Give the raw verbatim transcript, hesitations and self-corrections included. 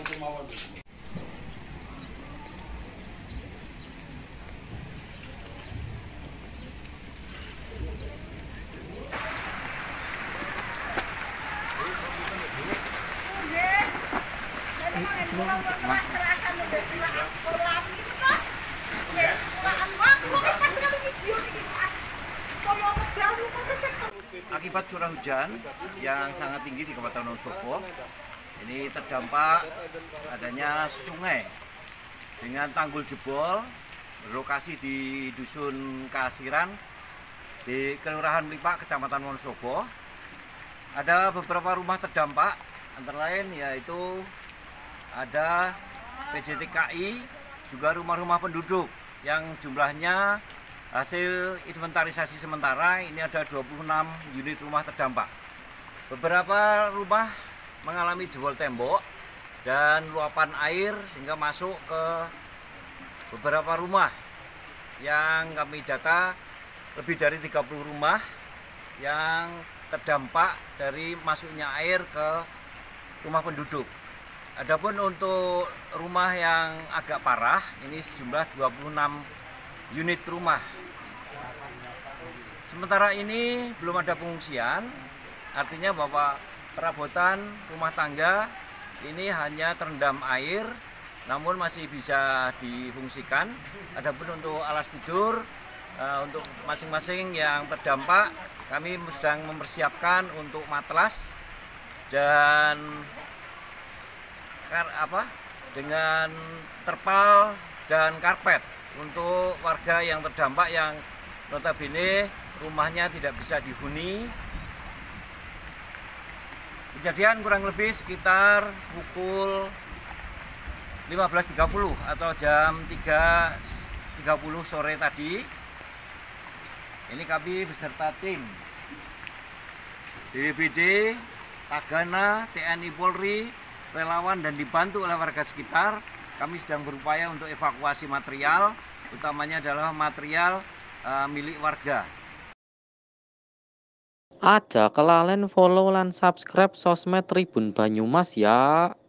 Akibat curah hujan yang sangat tinggi di Kabupaten Wonosobo, ini terdampak adanya sungai dengan tanggul jebol berlokasi di Dusun Kasiran di Kelurahan Lipak, Kecamatan Wonosobo. Ada beberapa rumah terdampak, antara lain yaitu ada P J T K I, juga rumah-rumah penduduk yang jumlahnya hasil inventarisasi sementara ini ada dua puluh enam unit rumah terdampak. Beberapa rumah mengalami jebol tembok dan luapan air sehingga masuk ke beberapa rumah yang kami data lebih dari tiga puluh rumah yang terdampak dari masuknya air ke rumah penduduk. Adapun untuk rumah yang agak parah ini sejumlah dua puluh enam unit rumah. Sementara ini belum ada pengungsian, artinya bahwa perabotan rumah tangga ini hanya terendam air, namun masih bisa difungsikan. Adapun untuk alas tidur, untuk masing-masing yang terdampak, kami sedang mempersiapkan untuk matras dan kar apa dengan terpal dan karpet untuk warga yang terdampak yang notabene rumahnya tidak bisa dihuni. Kejadian kurang lebih sekitar pukul lima belas tiga puluh atau jam tiga tiga puluh sore tadi. Ini kami beserta tim B P B D, Tagana, T N I Polri, relawan dan dibantu oleh warga sekitar. Kami sedang berupaya untuk evakuasi material, utamanya adalah material uh, milik warga. Aja kelalen follow lan subscribe sosmed Tribun Banyumas ya.